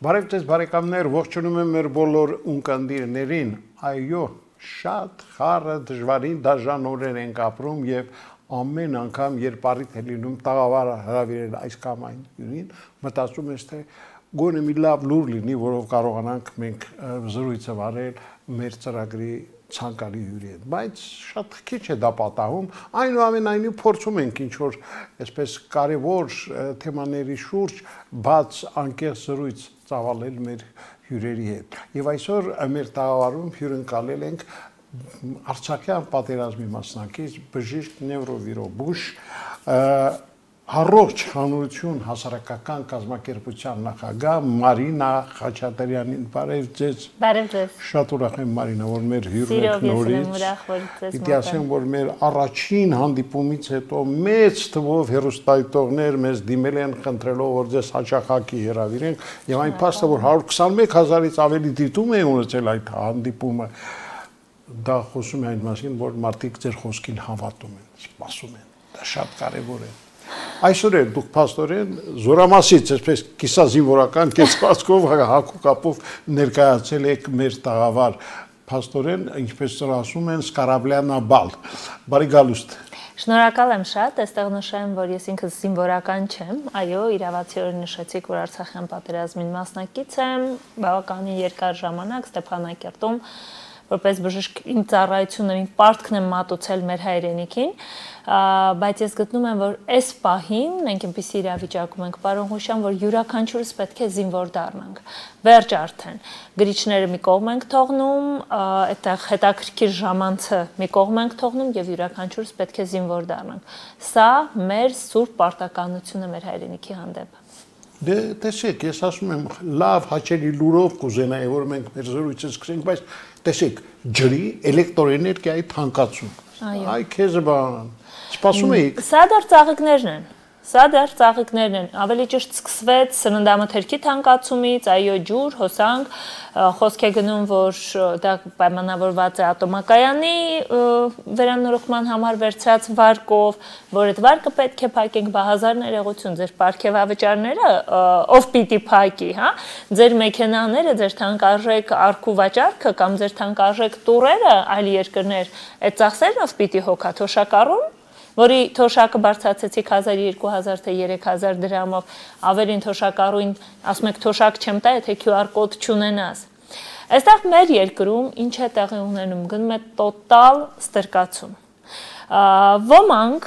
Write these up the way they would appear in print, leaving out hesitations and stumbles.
Բարև ձեզ բարեկամներ, ողջունում եմ մեր բոլոր ունկնդիրներին, այո, շատ խառը դժվարին դաժան օրեր ենք ապրում եւ ամեն անգամ երբ առիթ է լինում տաղավարը հրավիրել այս կամ այն հյուրին, մտածում ես թե գոնե մի լավ լուր լինի, որով կարողանանք մենք զրույցը վարել մեր ծրագրի ցանկալի հյուրի հետ, բայց շատ քիչ է դա պատահում, այնուամենայնիվ փորձում ենք ինչ-որ այսպես կարևոր թեմաների շուրջ բաց անկեղծ զրույց ծավալել մեր հյուրերի հետ։ Եվ այսօր մեր տաղավարում հյուրընկալել ենք Արցախյան պատերազմի մասնակից բժիշկ նևրովիրոբուժ Առողջ հանրություն հասարակական կազմակերպության նախագահ Մարինա Խաչատրյանին, բարև ձեզ։ Բարև ձեզ։ Շատ ուրախ եմ Մարինա, որ մեր հյուրն եք նորից։ Պիտի ասեմ, որ մեր առաջին հանդիպումից հետո մեծ թվով հեռուստադիտողներ մեզ դիմել են խնդրելով, որ ձեզ հաճախակի հրավիրենք, եւ այն փաստը, որ 121,000-ից ավելի դիտում է ունեցել այդ հանդիպումը, դա խոսում է այն մասին, որ մարդիկ ձեր խոսքին հավատում են, սպասում են։ Դա շատ կարեւոր է։ Այսօր էլ դուք փաստորեն զորամասից, այսպես կիսազինվորական կեցվածքով հակու կապով ներկայացել եք մեր տաղավար, փաստորեն, ինչպես ասում են, սկարաբլյանաբալ, բարի գալուստ։ Շնորհակալ եմ շատ, այստեղ նշեմ, որ ես ինքս զինվորական չեմ, այո, իրավացիորեն նշեցիք, որ Արցախյան պատերազմին մասնակից եմ, բավականին երկար ժամանակ Ստեփանակերտում որպես բժիշկ իմ ծառայությունը իմ պարտքն եմ մատուցել մեր հայրենիքին, բայց ես գտնում եմ, որ այս պահին մենք այնպիսի իրավիճակում ենք, պարոն Հուշյան, որ յուրաքանչյուրս պետք է զինվոր դառնանք։ Վերջ արդեն։ Գրիչները մի կողմ ենք թողնում, այդտեղ հետաքրքիր ժամանցը մի կողմ ենք թողնում եւ յուրաքանչյուրս պետք է զինվոր դառնանք։ Սա մեր սուրբ պարտականությունը մեր հայրենիքի հանդեպ։ Դե տեսեք, ես ասում եմ, լավ հաճելի լուրով կուզենայի, որ մենք մեր զրույցը սկսենք, բայց տեսեք, ջրի էլեկտրոէներգիայի թանկացում։ Այ քեզ բան։ Սպասում եք։ Սա դեռ ծաղիկներն են։ Սա դեռ ծաղիկներն են, ավելի ճիշտ սկսվեց սննդամթերքի թանկացումից, այո, ջուր, հոսանք, խոսք է գնում, որ դա պայմանավորված է ատոմակայանի վերանորոգման համար վերցրած վարկով, որ այդ վարկը պետք է փակենք, բա հազար ներողություն, ձեր պարգևավճարները ով պիտի փակի, հա, ձեր մեքենաները, ձեր թանկարժեք արքու վաճառքը կամ ձեր թանկարժեք տուրերը այլ երկրներ, այդ ծախսերն ով պիտի հոգա, թոշակառուն, որի թոշակը բարձրացեցիք 1200 թե 3000 դրամով, ավելին թոշակառույն, ասում եք թոշակ չեմ տա, եթե QR կոդ չունենաս։ Այստեղ մեր երկրում ինչ է տեղի ունենում, գնում է տոտալ ստրկացում։ Ոմանք,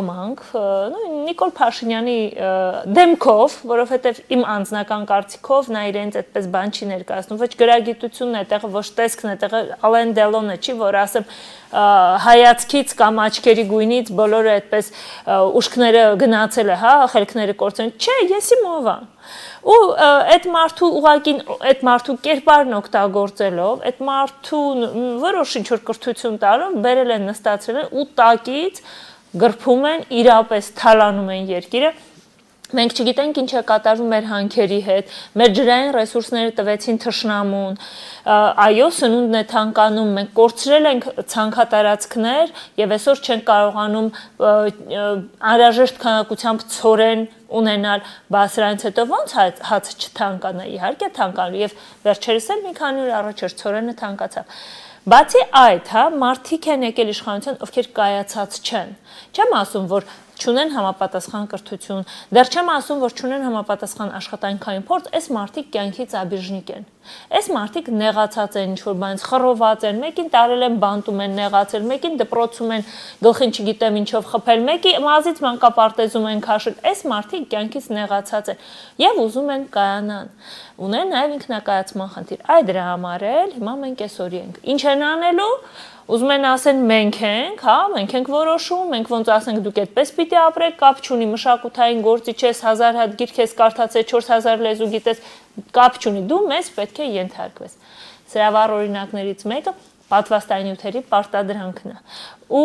Նիկոլ Փաշինյանի դեմքով, որովհետև իմ անձնական կարծիքով նա իրենց այդպես բան չի ներկայացնում, ոչ գրագիտությունն է տեղը, ոչ տեսքն է տեղը, Ալեն Դելոնը չի, որ ասեմ հայացքից կամ աչքերի գույնից բոլորը այդպես ուշքները գնացել է, հա, խելքները կորցրել, չէ, ես իմ ով եմ։ Ու այդ մարդու ուղղակին այդ մարդու կերպարն օգտագործելով, այդ մարդուն որոշ ինչ-որ կրթություն տալով բերել են նստացրել են ու տակից գրփում են, իրապես թալանում են երկիրը։ Մենք չգիտենք ինչ է կատարվում մեր հանքերի հետ, մեր ջրային ռեսուրսները տվեցին թշնամուն, այո, սնունդն է թանկանում, մենք կորցրել ենք ցանքատարածքներ եւ այսօր չենք կարողանում անհրաժեշտ քանակությամբ ցորեն ունենալ, բա սրանից հետո ոնց հացը չթանկանա, իհարկե թանկանում եւ վերջերս էլ մի քանի օր առաջ էր ցորենը թանկացավ։ Բացի այդ, հա, մարդիկ են եկել իշխանության, ովքեր կայացած չեն։ Չեմ ասում, որ չունեն համապատասխան կրթություն, դեռ չեմ ասում, որ չունեն համապատասխան աշխատանքային փորձ, այս մարդիկ կյանքից աբիժնիկ են։ Այս մարդիկ նեղացած են ինչ-որ բանից, խռոված են, մեկին տարել են բանտում են նեղացել, մեկին դպրոցում են գլխին չգիտեմ ինչով խփել, մեկի մազից մանկապարտեզում են քաշել։ Այս մարդիկ կյանքից նեղացած են եւ ուզում են կայանան։ Ունեն նաեւ ինքնակայացման խնդիր։ Այ դրա համար էլ հիմա մենք այսօրի ենք։ Ինչ են անելու։ Ուզում են ասեն մենք ենք, հա, մենք ենք որոշում, մենք ոնց ասենք դուք այդպես պիտի ապրեք, կապ չունի, մշակութային գործի չես, 1000 հատ գիրք ես կարդացել, 4000 լեզու գիտես, կապ չունի, դու մեզ պետք է ենթարկվես։ Սրա վառ օրինակներից մեկը պատվաստանյութերի պարտադրանքն է։ Ու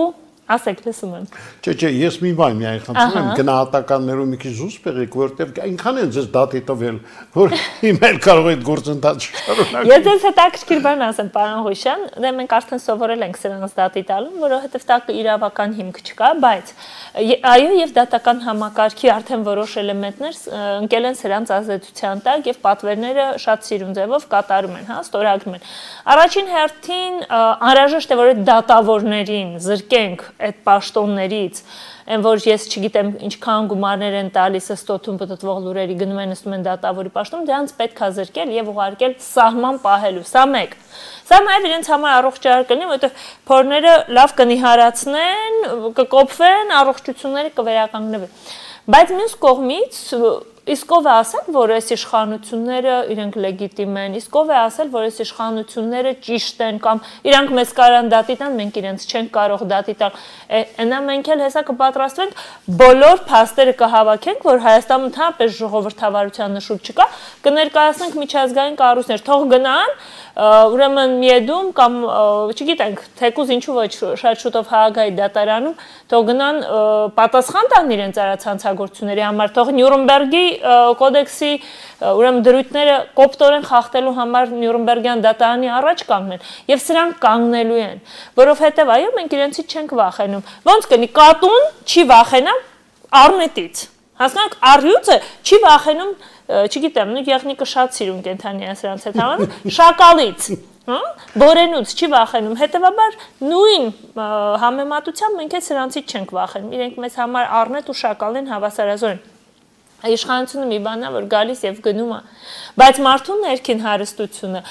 Ասեք, լսում եմ։ Չէ, ես մի բան միայն խնդրում եմ գնահատականներով մի քիչ զուս բերեք, որտեղ այնքան են ձեզ դատի տվել, որ հիմա էլ կարող եք գործընթաց շարունակել։ Ես ձեզ հետաքրքիր բան ասեմ, պարոն Ղուշյան, դե մենք արդեն սովորել ենք սրանց դատի տալուն, որովհետև դա իրավական հիմք չկա, բայց այո, եւ դատական համակարգի արդեն որոշ էլեմենտներ ընկել են սրանց ազդեցության տակ եւ պատվերները շատ սիրուն ձևով կատարում են, հա, ստորագրում են։ Առաջին հերթին անհրաժեշտ է որ այդ դատավորներին զրկենք այդ պաշտոններից, այն որ ես չգիտեմ ինչքան գումարներ են տալիս ստոթում պատտվող լուրերի գնում են նստում են դատավորի պաշտոն, դրանց պետք է զրկել եւ ուղարկել սահման պահելու։ Սա մեկ։ Սա նաև իրենց համար առողջարար կլինի, որովհետեւ փորները լավ կնիհարացնեն, կկոփվեն, առողջությունները կվերականգնվեն։ Բայց մյուս կողմից իսկ ով է ասել, որ այս իշխանությունները իրենք լեգիտիմ են, իսկ ով է ասել, որ այս իշխանությունները ճիշտ են կամ իրանք մեզ կարան դատի տան, մենք իրենց չենք կարող դատի տալ։ Այնա մենք էլ հեսա կպատրաստվենք, բոլոր փաստերը կհավաքենք, որ Հայաստանում ընդհանրապես ժողովրդավարության նշույլ չկա, կներկայացնենք միջազգային կառույցներ, թող գնան, ուրեմն Միեդում կամ չգիտենք, թեկուզ ինչու ոչ շատ շուտով Հաագայի դատարանում, թող գնան պատասխան տան իրենց արած հանցագործությունների համար, թող Նյուրնբերգի կոդեքսի ուրեմն դրույթները կոպտորեն խախտելու համար Նյուրնբերգյան դատարանի առաջ կանգնեն եւ սրանք կանգնելու են, որովհետեւ այո մենք իրենցից չենք վախենում։ Ոնց կնի կատուն չի վախենա առնետից։ Հասկանաք, առյուծը չի վախենում, չգիտեմ, եղնիկը շատ սիրուն կենթանի է սրանց հետ համարում, շակալից, բորենուց չի վախենում, հետևաբար նույն համեմատությամբ մենք էլ սրանցից չենք վախենում, իրենք մեզ համար առնետ ու շակալն են հավասարազոր են։ Իշխանությունը մի բան է, որ գալիս եւ գնում է, բայց մարդու ներքին հարստությունը,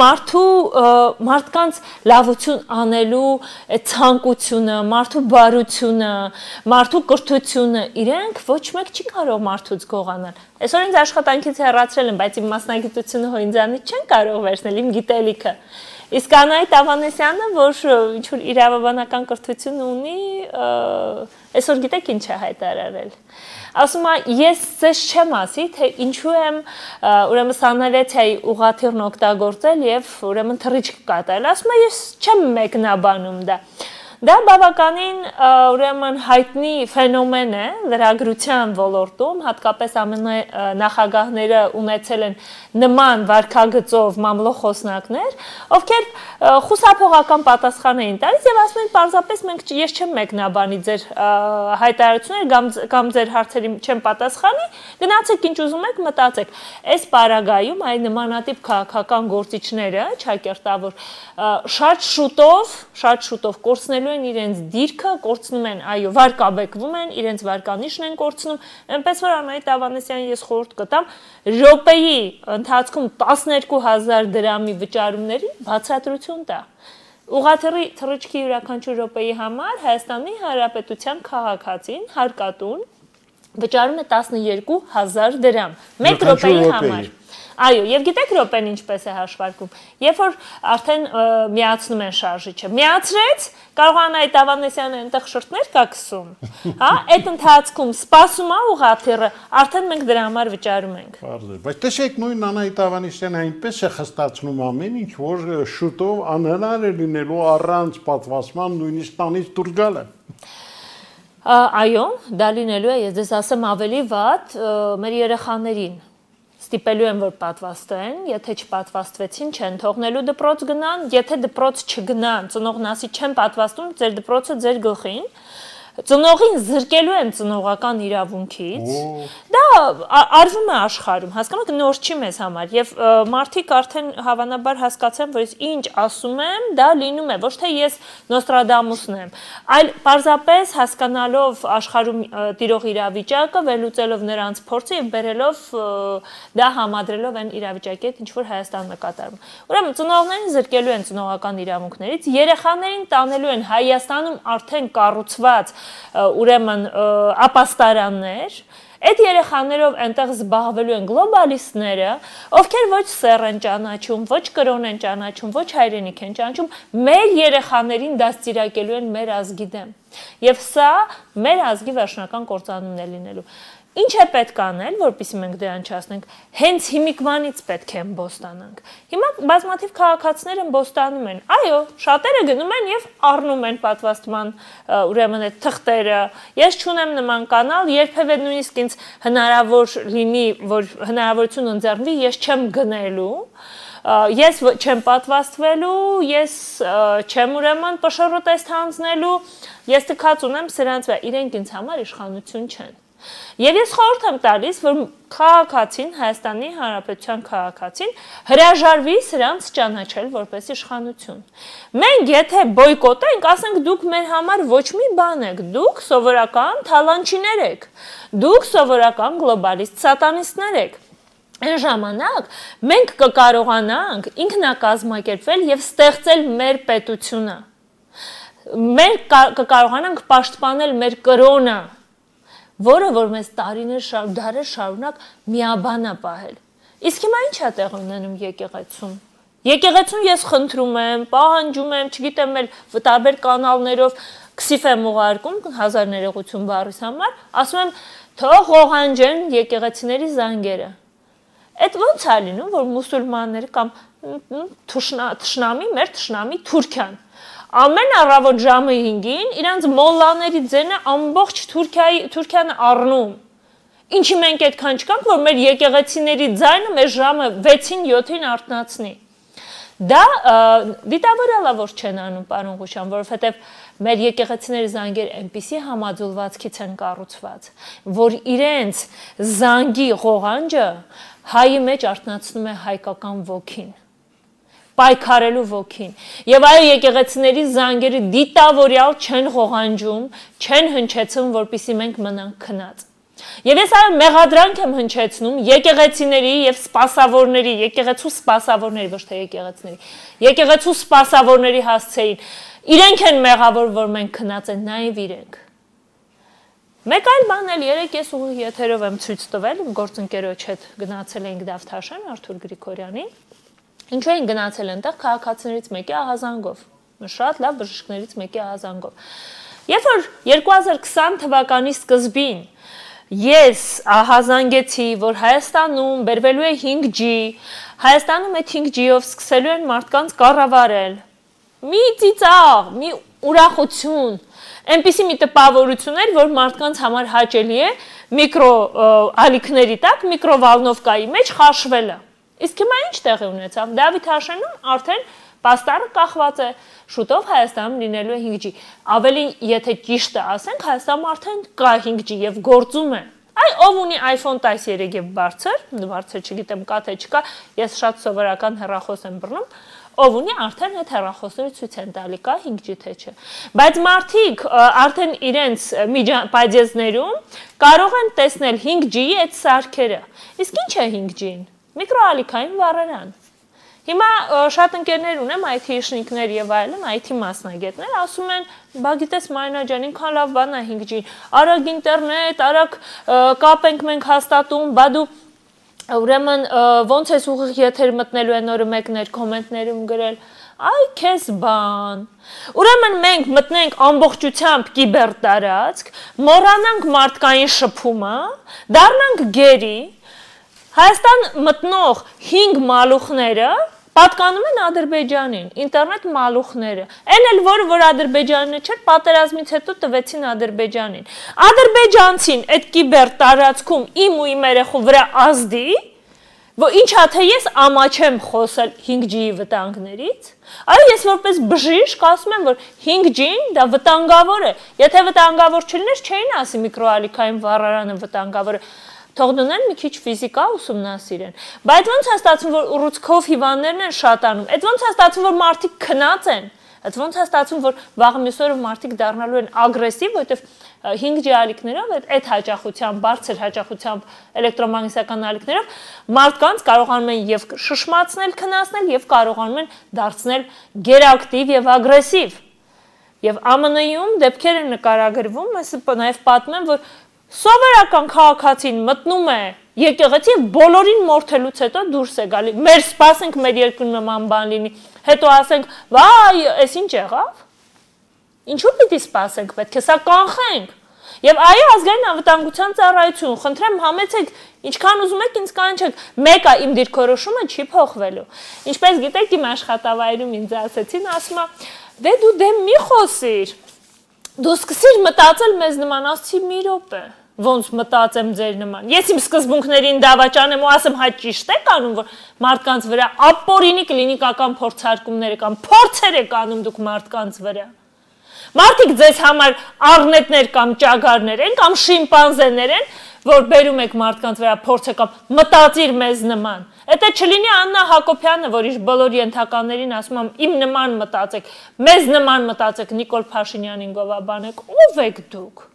մարդկանց լավություն անելու ցանկությունը, մարդու բարությունը, մարդու կրթությունը, իրենք ոչ մեկ չի կարող մարդուց գողանալ։ Այսօր ինձ աշխատանքից հեռացրել են, բայց իմ մասնագիտությունը հոինձանից չեն կարող վերցնել, իմ գիտելիքը։ Իսկ Անահիտ Ավանեսյանը, որ ինչ-որ իրավաբանական կրթություն ունի, այսօր գիտեք ինչ է հայտարարել։ Ասում է, ես ձեզ չեմ ասի, թե ինչու եմ ուրեմն սանալեցիայի ուղղաթիռն օգտագործել եւ ուրեմն թռիչք կատարել։ Ասում է, ես չեմ մեկնաբանում դա։ Դա բավականին ուրեմն հայտնի ֆենոմեն է լրագրության ոլորտում, հատկապես ԱՄՆ նախագահները ունեցել են նման վարքագծով մամլոխոսնակներ, ովքեր խուսափողական պատասխան էին տալիս եւ ասում են պարզապես մենք ես չեմ մեկնաբանի ձեր հայտարարությունները կամ ձեր հարցերի չեմ պատասխանի, գնացեք ինչ ուզում եք մտածեք։ Այս պարագայում այ նմանատիպ քաղաքական գործիչները, ճակերտավոր շատ շուտով կորցնելու են իրենց դիրքը, կորցնում են, այո, վարկաբեկվում են, իրենց վարկանիշն են կորցնում, այնպես որ Անահիտ Ավանեսյանին ես խորհուրդ կտամ րոպեի ընթացքում 12000 դրամի վճարումների բացատրություն տա։ Ուղղաթիռի թռիչքի յուրաքանչյուր րոպեի համար Հայաստանի Հանրապետության քաղաքացին հարկատուն վճարում է 12000 դրամ, 1 րոպեի համար։ Այո, եւ գիտեք րոպեն ինչպես է հաշվարկում։ Երբ որ արդեն միացնում են շարժիչը, միացրեց, կարող Անահիտ Ավանեսյանը այնտեղ շրթներ կա գցում, հա, այդ ընթացքում սպասում է ուղղաթիռը, արդեն մենք դրա համար վճարում ենք։ Բարձր, բայց տեսեք նույն Անահիտ Ավանեսյանը այնպես է խստացնում ամեն ինչ, որ շուտով անհնար է լինելու առանց պատվաստման նույնիսկ տանից դուրս գալը։ Այո, դա լինելու է, ես ձեզ ասեմ ավելի վատ մեր երեխաներին ստիպելու են, որ պատվաստեն, եթե չպատվաստվեցին, չեն թողնելու դպրոց գնան, եթե դպրոց չգնան, ծնողն ասի չեն պատվաստում, ձեր դպրոցը ձեր գլխին, ծնողին զրկելու են ծնողական իրավունքից, դա արվում է աշխարհում, հասկանաք, նոր չի մեզ համար, եւ մարդիկ արդեն հավանաբար հասկացան, որ ես ինչ ասում եմ, դա լինում է, ոչ թե ես Նոստրադամուսն եմ, այլ պարզապես հասկանալով աշխարհում տիրող իրավիճակը, վերլուծելով նրանց փորձը եւ բերելով դա համադրելով այն իրավիճակի հետ, ինչ որ Հայաստանում է կատարվում։ Ուրեմն ծնողներին զրկելու են ծնողական իրավունքներից, երեխաներին տանելու են Հայաստանում արդեն կառուցված ուրեմն ապաստարաններ, այդ երեխաներով այնտեղ զբաղվելու են գլոբալիստները, ովքեր ոչ սեռ են ճանաչում, ոչ կրոն են ճանաչում, ոչ հայրենիք են ճանաչում, մեր երեխաներին դաստիարակելու են մեր ազգի դեմ։ Եվ սա մեր ազգի վերջնական կործանումն է լինելու։ Ինչ է պետք անել, որպեսզի մենք դրան չհասնենք, հենց հիմիկվանից պետք է բոստանանք։ Հիմա բազմաթիվ քաղաքացիներ են բոստանում են։ Այո, շատերը գնում են եւ առնում են պատվաստման ուրեմն այդ թղթերը։ Ես չունեմ նման կանալ, երբևէ նույնիսկ ինձ հնարավոր լինի, որ հնարավորություն ընձեռնվի, ես չեմ գնելու։ Ես չեմ պատվաստվելու, ես չեմ ուրեմն ՊՇՌ տեստ հանձնելու, ես թքած ունեմ սրանց վրա, իրենք ինձ համար իշխանություն չեն։ Եվ ես խորհուրդ եմ տալիս, որ քաղաքացին, Հայաստանի Հանրապետության քաղաքացին հրաժարվի սրանց ճանաչել որպես իշխանություն։ Մենք եթե բոյկոտենք, ասենք դուք մեր համար ոչ մի բան եք, դուք սովորական թալանչիներ եք, դուք սովորական գլոբալիստ սատանիստներ եք։ Այն ժամանակ մենք կկարողանանք ինքնակազմակերպվել եւ ստեղծել մեր պետությունը։ Մենք կկարողանանք պաշտպանել մեր կրոնը, որը որ մեզ տարիներ դարեր շարունակ միաբան է պահել։ Իսկ հիմա ի՞նչ է տեղ ունենում եկեղեցում։ Եկեղեցուն ես խնդրում եմ, պահանջում եմ, չգիտեմ, տարբեր կանալներով քսիֆ եմ ուղարկում 1000 ներողություն բառիս համար, ասում եմ, թող ողանջեն եկեղեցիների զանգերը։ Այդ ո՞նց է լինում, որ մուսուլմանները կամ թշնամի, մեր թշնամի Թուրքիան ամեն առավոտ ժամը 5-ին իրանց մոլլաների ձենը ամբողջ Թուրքիան առնում։ Ինչի մենք այդքան չկանք, որ մեր եկեղեցիների ձայնը մեր ժամը 6-ին 7-ին արթնացնի։ Դա դիտավորյալ է, որ չեն անում, պարոն Ղուշյան, որովհետև մեր եկեղեցիների զանգեր այնպիսի համաձուլվածքից են կառուցված, որ իրենց զանգի ղողանջը հայի մեջ արթնացնում է հայկական ոգին, պայքարելու ոգին։ Եվ այո, եկեղեցիների զանգերը դիտավորյալ չեն ղողանջում, չեն հնչեցնում, որպեսզի մենք մնանք քնած։ Եվ ես այո մեղադրանք եմ հնչեցնում եկեղեցիների եւ սպասավորների, եկեղեցու սպասավորների, ոչ թե եկեղեցիների, եկեղեցու սպասավորների հասցեին։ Իրենք են մեղավոր, որ մենք քնած են, նաեւ իրենք։ Մեկ այլ բան էլ երեք ես ուղիղ եթերով եմ ցույց տվել, իմ գործընկերոջ հետ գնացել էինք Դավթաշեն Արթուր Գրիգորյանին։ Ինչու էին գնացել այնտեղ քաղաքացիներից մեկի ահազանգով, շատ լավ բժիշկներից մեկի ահազանգով։ Երբ որ 2020 թվականի սկզբին ես ահազանգեցի, որ Հայաստանում բերվելու է 5G, Հայաստանում այդ 5G-ով սկսելու են մարդկանց կառավարել։ Մի ծիծաղ, մի ուրախություն, այնպիսի մի տպավորություն էր, որ մարդկանց համար հաճելի է միկրո ալիքների տակ, միկրովալնովկայի մեջ խաշվելը։ Իսկ հիմա ինչ տեղի ունեցավ։ Դավթաշենում արդեն պաստառը կախված է, շուտով Հայաստանում լինելու է 5G։ Ավելի եթե ճիշտը ասենք, Հայաստանում արդեն կա 5G եւ գործում է։ Այ ով ունի iPhone 13 եւ բարձր չգիտեմ կա թե չկա, ես շատ սովորական հեռախոս եմ բռնում, ով ունի արդեն այդ հեռախոսները ցույց են տալի կա 5G թե չէ։ Բայց մարդիկ արդեն իրենց միջապայծեզներում կարող են տեսնել 5G-ի այդ սարքերը։ Իսկ ինչ է 5G-ն։ Միկրոալիքային վառարան։ Հիմա շատ ընկերներ ունեմ, IT-շնիկներ եւ այլն, IT մասնագետներ, ասում են, բա գիտես Մարինա ջան, ինքան լավ բան է 5G, արագ ինտերնետ, արագ կապ ենք մենք հաստատում, բա դու ուրեմն ոնց ես ուղիղ եթեր մտնելու են օրը մեկներ կոմենտներում գրել, այ քեզ բան։ Ուրեմն մենք մտնենք ամբողջությամբ կիբեր տարածք, մոռանանք մարդկային շփումը, դառնանք գերի, Հայաստան մտնող 5 մալուխները պատկանում են Ադրբեջանին, ինտերնետ մալուխները։ Այն էլ որ Ադրբեջանինը չէր, պատերազմից հետո տվեցին Ադրբեջանին։ Ադրբեջանցին այդ կիբեր տարածքում իմ ու իմ երեխու վրա ազդի, որ ինչա թե ես ամաչեմ խոսել 5G-ի վտանգներից։ Այո, ես որպես բժիշկ ասում եմ, որ 5G-ն դա վտանգավոր է։ Եթե վտանգավոր չլիներ, չէին ասի միկրոալիքային վառարանը վտանգավոր է։ Թող դնեն մի քիչ ֆիզիկա ուսումնասիրեն։ Բայց ոնց է ստացվում, որ ուռուցքով հիվանդներն են շատանում։ Այդ ոնց է ստացվում, որ մարդիկ քնած են։ Այդ ոնց է ստացվում, որ վաղ մյուս օրը մարդիկ դառնալու են ագրեսիվ, որովհետև 5G ալիքներով այդ հաճախությամբ, բարձր հաճախությամբ էլեկտրոմագնիսական ալիքներով մարդկանց կարողանում են եւ շշմացնել, քնացնել եւ կարողանում են դարձնել գերակտիվ եւ ագրեսիվ։ Եվ ԱՄՆ-ում դեպքեր են նկարագրվում, ես նաեւ պատմում եմ, որ սովորական քաղաքացին մտնում է եկեղեցի եւ բոլորին մորթելուց հետո դուրս է գալի։ Մեր սպասենք մեր երկրում նման բան լինի։ Հետո ասենք, վայ, էս ինչ եղավ։ Ինչու՞ պիտի սպասենք, պետք է սա կանխենք։ Եվ այո, ազգային անվտանգության ծառայություն, խնդրեմ համեցեք, ինչքան ուզում եք ինձ կանչեք, մեկը իմ դիրքորոշումը չի փոխվելու։ Ինչպես գիտեք, իմ աշխատավայրում ինձ ասեցին, ասում է, դե դու դեմ մի խոսիր։ Դու սկսիր մտածել մեզ նման, ասացի մի րոպե։ Ոնց մտածեմ ձեր նման։ Ես իմ սկզբունքներին դավաճանեմ ու ասեմ, հա ճիշտ եք անում, որ մարդկանց վրա ապօրինի կլինիկական փորձարկումներ կամ փորձեր եք անում դուք մարդկանց վրա։ Մարդիկ ձեզ համար առնետներ կամ ճագարներ են կամ շիմպանզեներ են, որ բերում եք մարդկանց վրա փորձը կամ մտածիր մեզ նման։ Եթե չլինի Աննա Հակոբյանը, որ իր բոլոր ենթականերին ասում եմ, իմ նման մտածեք, մեզ նման մտածեք, Նիկոլ Փաշինյանին գովաբանեք, ով եք դուք։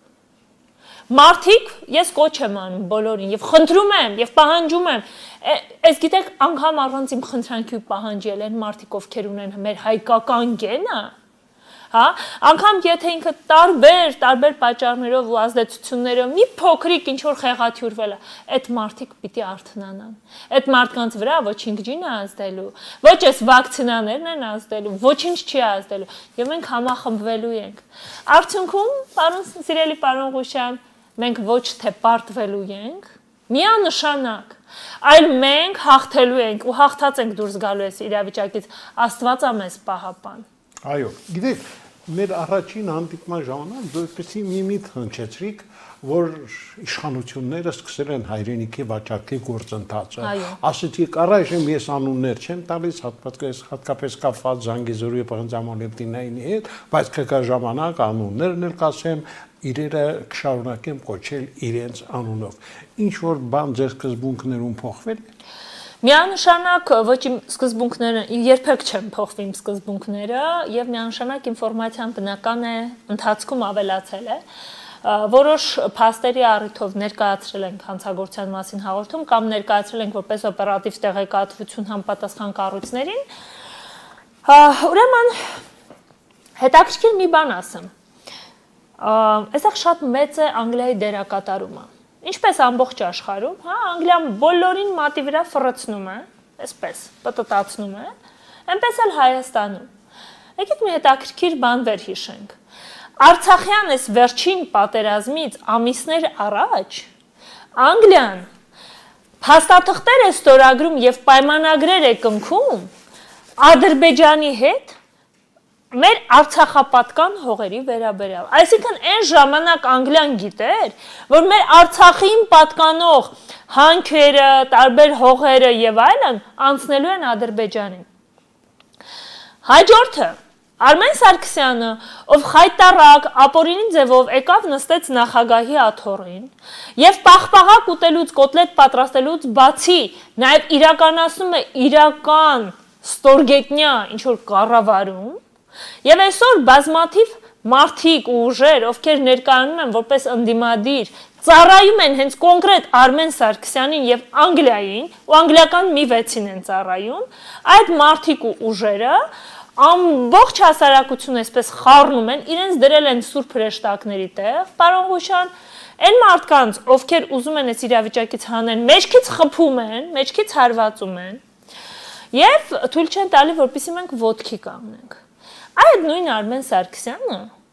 Մարդիկ, ես կոչ եմ անում բոլորին եւ խնդրում եմ եւ պահանջում եմ, այս գիտեք, անգամ առանց իմ խնդրանքի պահանջել են մարդիկ, ովքեր ունեն մեր հայկական գենը, հա, անգամ եթե ինքը տարբեր պատճառներով ու ազդեցություններով մի փոքրիկ ինչ որ խեղաթյուրվել է, այդ մարդիկ պիտի արթնանան։ Այդ մարդկանց վրա ոչինչ չի ազդելու, ոչ այս վակցինաներն են ազդելու, ոչինչ չի ազդելու, եւ մենք համախմբվելու ենք։ Արդյունքում, սիրելի պարոն Ղուշյան, մենք ոչ թե պարտվելու ենք, միանշանակ, այլ մենք հաղթելու ենք ու հաղթած ենք դուրս գալու այս իրավիճակից, Աստված ամես պահապան։ Այո, գիտեք, մեր առաջին հանդիպման ժամանակ դու այդպեսի մի միտ հնչեցրիք, որ իշխանությունները սկսել են հայրենիքի վաճառքի գործընթացը։ Ասեցիք, առայժմ ես անուններ չեմ տալիս, հատկապես կապված Զանգեզուրի Պղնձամոլեբտինայինի հետ, բայց կգա ժամանակ անուններն էլ կասեմ, իրերը կշարունակեմ կոչել իրենց անունով։ Ինչ որ բան ձեր սկզբունքներում փոխվել է։ Միանշանակ ոչ իմ սկզբունքները, երբեք չեմ փոխվի իմ սկզբունքները եւ միանշանակ ինֆորմացիան բնական է, ընթացքում ավելացել է։ Որոշ փաստերի առիթով ներկայացրել ենք հանցագործության մասին հաղորդում կամ ներկայացրել ենք որպես օպերատիվ տեղեկատվություն համապատասխան կառույցներին։ Ուրեմն հետաքրքիր մի բան ասեմ։ Այստեղ շատ մեծ է Անգլիայի դերակատարումը։ Ինչպես ամբողջ աշխարհում, հա, Անգլիան բոլորին մատի վրա ֆռցնում է, այսպես պտտացնում է, այնպես էլ Հայաստանում։ Եկեք մի հետաքրքիր բան վերհիշենք։ Արցախյան այս վերջին պատերազմից ամիսներ առաջ Անգլիան փաստաթղթեր է ստորագրում եւ պայմանագրեր է կնքում Ադրբեջանի հետ մեր Արցախապատկան հողերի վերաբերյալ։ Այսինքն այն ժամանակ Անգլիան գիտեր, որ մեր Արցախին պատկանող հանքերը, տարբեր հողերը եւ այլն անցնելու են Ադրբեջանին։ Հաջորդը Արմեն Սարգսյանը, ով խայտարակ ապօրինի ձևով եկավ նստեց նախագահի աթոռին եւ պաղպաղակ ուտելուց, կոտլետ պատրաստելուց բացի նաեւ իրականացնում է իրական ստորգետնյա ինչ որ կառավարում եւ այսօր բազմաթիվ մարդիկ ու ուժեր, ովքեր ներկայանում են որպես ընդդիմադիր, ծառայում են հենց կոնկրետ Արմեն Սարգսյանին եւ Անգլիային, ու անգլիական մի վեցին են ծառայում, այդ մարդիկ ու ուժերը ամբողջ հասարակությունը այսպես խառնում են, իրենց դրել են սուրբ հրեշտակների տեղ, պարոն Ղուշյան, այն մարդկանց, ովքեր ուզում են այս իրավիճակից հանեն, մեջքից խփում են, մեջքից հարվածում են, եւ թույլ չեն տալի, որպեսզի մենք ոտքի կանգնենք։ Այդ նույն Արմեն Սարգսյանը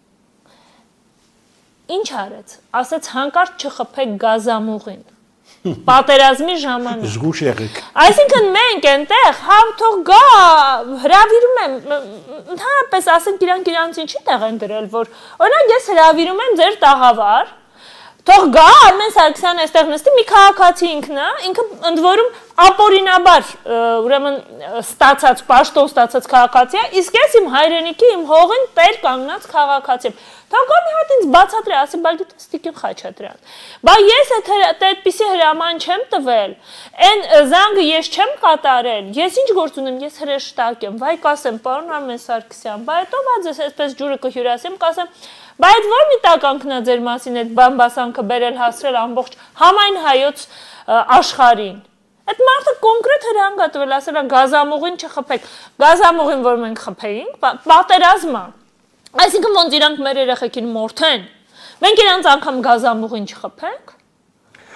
ինչ արեց, ասեց հանկարծ չխփեք գազամուղին։ Պատերազմի ժամանակ։ Զգուշ եղեք։ Այսինքն մենք այնտեղ հա թող գա հրավիրում եմ, ընդհանրապես ասենք իրանք ինչի տեղ են դրել, որ օրինակ ես հրավիրում եմ ձեր տաղավար, թող գա Արմեն Սարգսյանը այստեղ նստի, մի քաղաքացի ինքն է, ինքը ընդ որում ապօրինաբար ուրեմն ստացած, պաշտոն ստացած քաղաքացի է, իսկ ես իմ հայրենիքի, իմ հողին տեր կանգնած քաղաքացի եմ։ Թող գա մի հատ ինձ բացատրի, ասի, բայց դու Տիկին Խաչատրյան։ Բա ես այդպիսի հրաման չեմ տվել, այն զանգը ես չեմ կատարել, ես ինչ գործ ունեմ, ես հրեշտակ եմ, վայ կասեմ, պարոն Արմեն Սարգսյան, բա հետո բաց ես այսպես ջուրը կհյուրասեմ, կասեմ, բա այդ ո՞ր մի տականքն է ձեր մասին այդ բամբասանքը բերել հասրել ամբողջ համայն հայոց աշխարհին։ Այդ մարդը կոնկրետ հրահանգ է տվել, ասել է գազամուղին չխփեք, գազամուղին որ մենք խփեինք, պատերազմը։ Այսինքն ոնց իրանք մեր երեխեքին մորթեն, մենք իրանց անգամ գազամուղին չխփենք։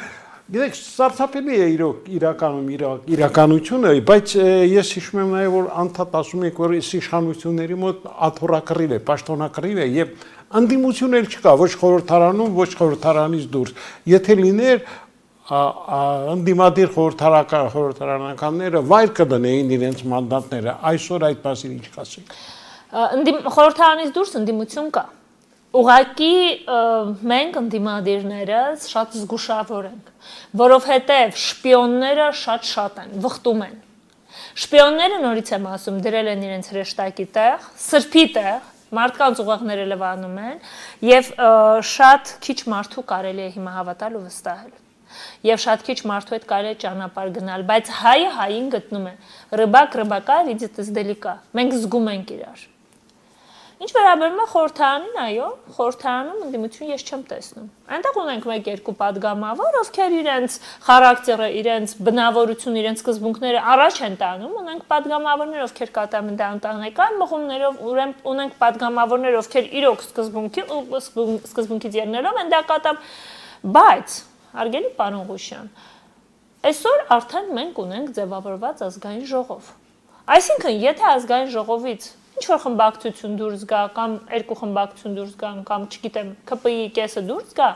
Գիտեք, սարսափելի է իրականում իրականությունը, բայց ես հիշում եմ նաև որ անդադ ասում եք որ այս իշխանությունների մոտ աթոռակռիվ է, պաշտոնակռիվ է եւ անդիմություն էլ չկա ոչ խորհրդարանում, ոչ խորհրդարանից դուրս։ Եթե լիներ անդիմադիր խորհրդարանականները վայր կդնեին իրենց մանդատները, այսօր այդ մասին ինչ կասեք։ Խորհրդարանից դուրս անդիմություն կա։ Ուղղակի մենք անդիմադիրներս շատ զգուշավոր ենք, որովհետև շպիոնները շատ են, վխտում են։ Շպիոնները նորից եմ ասում, դրել են իրենց հրեշտակի տեղ, սրբի տեղ, մարդկանց ուղեղները լվանում են եւ շատ քիչ մարդու կարելի է հիմա հավատալ ու վստահել։ Եվ շատ քիչ մարդու հետ կարելի է ճանապարհ գնալ, բայց հայը հային գտնում է։ Ռыбак, видите, издалека։ Մենք զգում ենք իրար։ Ինչ վերաբերում է խորհրդարանին, այո, խորհրդարանում ընդդիմություն ես չեմ տեսնում։ Այնտեղ ունենք 1-2 падգամավոր, ովքեր իրենց խարակտերը, իրենց բնավորությունը, իրենց սկզբունքները առաջ են տանում, ունենք падգամավորներ, ովքեր կատամ են դա ընտանեկան մղումներով, ունենք падգամավորներ, ովքեր իրոք սկզբունքից ելնելով են դա կատամ, բայց հարգելի պարոն Ղուշյան, այսօր արդեն մենք ունենք ձևավորված ազգային ժողով։ Այսինքն, եթե ազգային ժողովից ինչ-որ խմբակցություն դուրս գա, կամ երկու խմբակցություն դուրս գան, կամ չգիտեմ, ԿՊԻ-ի կեսը դուրս գա,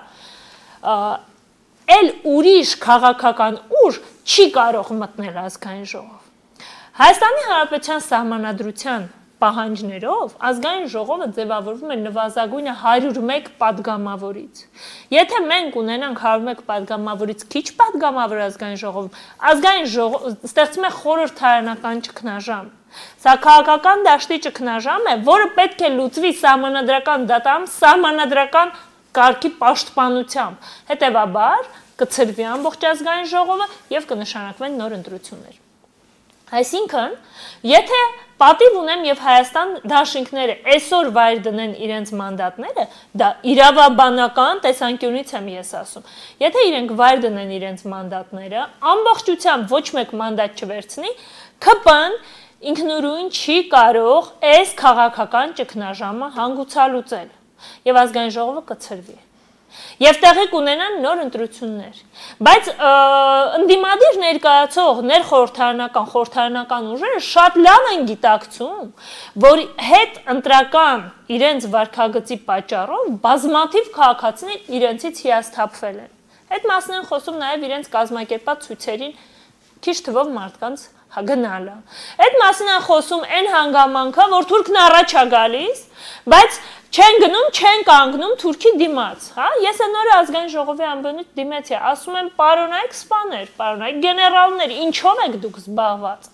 էլ ուրիշ քաղաքական ուժ չի կարող մտնել ազգային ժողով։ Հայաստանի Հանրապետության սահմանադրության պահանջներով ազգային ժողովը ձևավորվում է նվազագույնը 101 падգամավորից։ Եթե մենք ունենանք 101 падգամավորից քիչ падգամավոր ազգային ժողովում ստեղծում է խորհրդարանական ճգնաժամ։ Սա քաղաքական դաշտի ճգնաժամ է, որը պետք է լուծվի սահմանադրական դատամ, սահմանադրական կարգի պաշտպանությամբ։ Հետևաբար կցրվի ամբողջ ազգային ժողովը եւ կնշանակվեն նոր ընտրություններ։ Այսինքն, եթե պատիվ ունեմ եւ Հայաստան դաշինքները այսօր վայր դնեն իրենց մանդատները, դա իրավաբանական տեսանկյունից եմ ես ասում։ Եթե իրենք վայր դնեն իրենց մանդատները, ամբողջությամբ ոչ մեկ մանդատ չվերցնի, ԿՊ-ն ինքնուրույն չի կարող այս քաղաքական ճգնաժամը հանգուցալուծել եւ ազգային ժողովը կցրվի։ Եվ տեղի կունենան նոր ընտրություններ, բայց ընդդիմադիր ներկայացող խորհրդարանական ուժերը շատ լավ են գիտակցում, որ հետ ընտրական իրենց վարքագծի պատճառով բազմաթիվ քաղաքացիներ իրենցից հիասթափվել են։ Այդ մասն են խոսում նաև իրենց կազմակերպած ցույցերին քիչ թվով մարդկանց գնալը։ Այդ մասին են խոսում այն հանգամանքը, որ թուրքն առաջ է գալիս, բայց չեն գնում, չեն կանգնում Թուրքի դիմաց, հա? Ես նոր ազգային ժողովի ամբողջ դիմեցի, ասում եմ, պարոնայք սպաներ, պարոնայք գեներալներ, ինչով եք դուք զբաղված։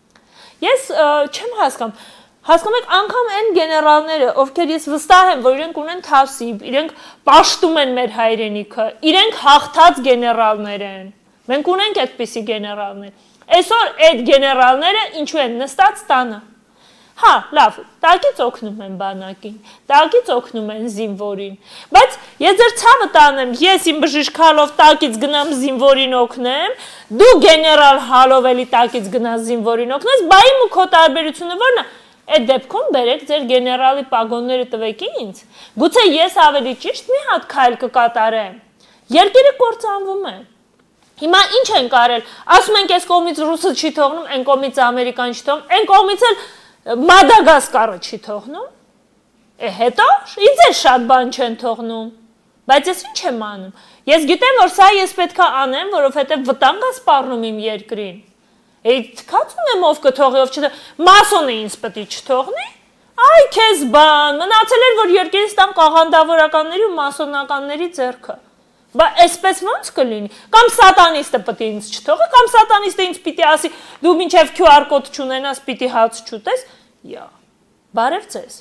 Ես չեմ հասկանում, հասկանում եք, անգամ այն գեներալները, ովքեր ես վստահ եմ, որ իրենք ունեն թավսիբ, իրենք պաշտում են մեր հայրենիքը, իրենք հաղթած գեներալներ են։ Մենք ունենք այդպիսի գեներալներ։ Այսօր այդ գեներալները ինչու են նստած տանը։ Հա, լավ, տակից օգնում են բանակին, տակից օգնում են զինվորին, բայց ես ձեր ցավը տանեմ, ես իմ բժիշկալով տակից գնամ զինվորին օգնեմ, դու գեներալ հալով էլի տակից գնաս զինվորին օգնես, բա իմ ու քո տարբերությունը ո՞րն է։ Այդ դեպքում բերեք ձեր գեներալի պագոնները տվեք ինձ, գուցե ես ավելի ճիշտ մի հատ քայլ կկատարեմ։ Երկիրը կործանվում է։ Հիմա ինչ են կարել, ասում ենք այս կողմից ռուսը չի թողնում, այն կողմից ամերիկան չի թողնում, այն կողմից էլ Մադագասկարը չի թողնում, հետո ինձ էլ շատ բան չեն թողնում, բայց ես ինչ եմ անում, ես գիտեմ, որ սա ես պետք է անեմ, որովհետև վտանգ է սպառնում իմ երկրին, քացում եմ ով կթողի, ով չթողի, մասոնը ինձ պետք է չթողնի, այ քեզ բան, մնացել էր, որ երկրից տան կաղանդավորականների ու մասոնականների ձեռքը, բա այսպես ոնց կլինի, կամ սատանիստը պետք է ինձ չթողի, կամ սատանիստը ինձ պիտի ասի, դու մինչև QR կոդ չունենաս, պիտի հաց չուտես, բարև ձեզ։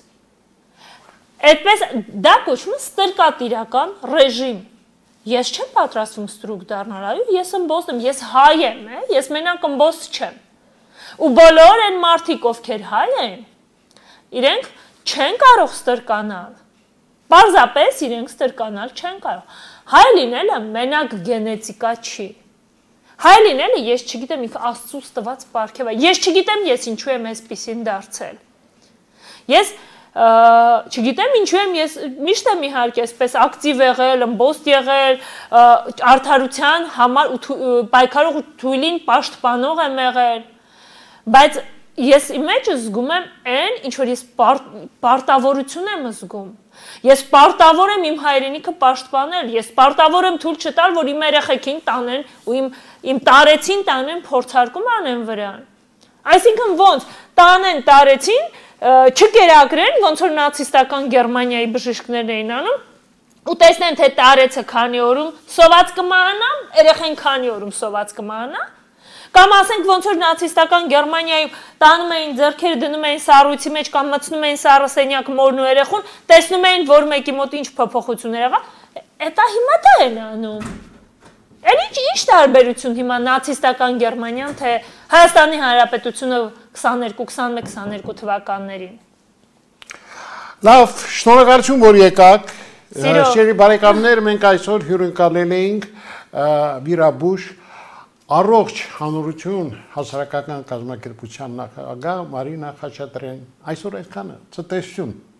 Այդպես դա կոչվում է ստրկատիրական ռեժիմ։ Ես չեմ պատրաստվում ստրուկ դառնալ, այո, ես ըմբոստ եմ, ես հայ եմ, ես մենակ ըմբոստ չեմ։ Ու բոլոր այն մարդիկ, ովքեր հայ են, իրենք չեն կարող ստրկանալ։ Պարզապես իրենք ստրկանալ չեն կարող։ Հայ լինելը մենակ գենետիկա չի։ Հայ լինելը ես չգիտեմ ինքը Աստծուց տված պարգև է։ Ես չգիտեմ ես ինչու եմ այսպեսին դարձել։ Ես չգիտեմ ինչու եմ ես միշտ եմ իհարկե այսպես ակտիվ եղել, ըմբոստ եղել, արդարության համար պայքարող ու թույլին պաշտպանող եմ եղել, բայց ես իմ մեջ զգում եմ այն, ինչ որ ես պարտավորություն եմ զգում։ Ես պարտավոր եմ իմ հայրենիքը պաշտպանել, ես պարտավոր եմ թույլ չտալ, որ իմ երեխեքին տանեն ու իմ տարեցին տանեն փորձարկում անեն վրան։ Այսինքն ոնց տանեն տարեցին, չկերակրեն, ոնց որ նացիստական Գերմանիայի բժիշկներն էին անում, ու տեսնեն թե տարեցը քանի օրում սոված կմահանա, երեխեն քանի օրում սոված կմահանա։ Կամ ասենք ոնց որ նացիստական Գերմանիայում տանում էին ձեռքերը դնում էին սառույցի մեջ կամ մտցնում էին սառասենյակ մորն ու երեխուն, տեսնում էին որ մեկի մոտ ինչ փոփոխություններ եղա, էտա հիմա դա են անում։ Էլի ինչ տարբերություն հիմա նացիստական Գերմանիան թե Հայաստանի Հանրապետությունը 22-21-22 թվականներին։ Լավ, շնորհակալություն որ եկաք։ Սիրելի բարեկամներ, մենք այսօր հյուրընկալել էինք Վիրաբույժ Առողջ հանրություն հասարակական կազմակերպության նախագահ Մարինա Խաչատրյան այսօր այսքանը ցտեսություն